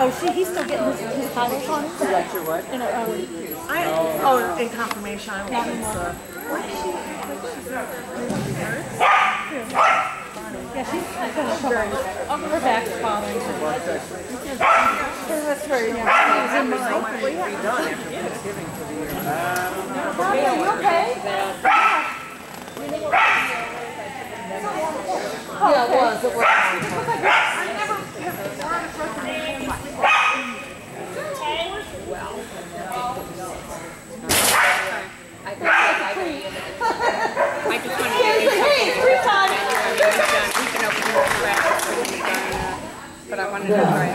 Oh, he's still getting his titles on it? You got your what? In confirmation. I want his, yeah, she's very, her back's bothering her. That's right, yeah. Are you okay? Yeah, it was. I just wanted to do something. We can open the but I wanted to try it.